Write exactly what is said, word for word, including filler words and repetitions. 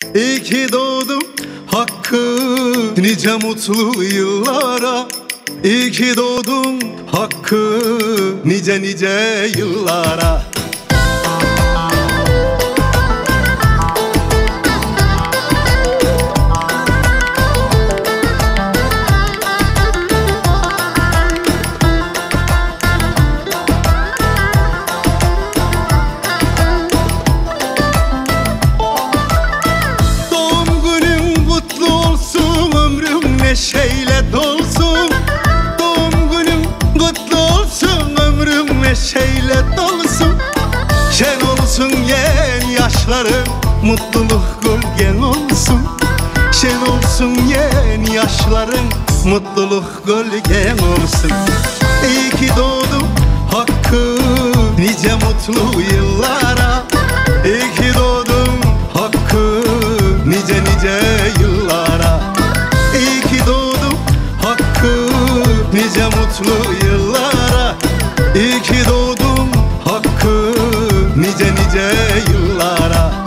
İyi ki doğdum Hakkı, nice mutlu yıllara. İyi ki doğdum Hakkı, nice nice yıllara. Neşeyle dolsun, doğum günüm kutlu olsun, ömrüm neşeyle dolsun. Şen olsun yen yaşlarım, mutluluk gölgen olsun. Şen olsun yen yaşlarım, mutluluk gölgen olsun. İyi ki doğdum Hakkı, nice mutlu yıllara. İyi ki doğdum Hakkı, nice nice yıllara. İyi ki doğdum Hakkı, nice mutlu yıllara. İyi ki doğdum Hakkı, nice nice yıllara.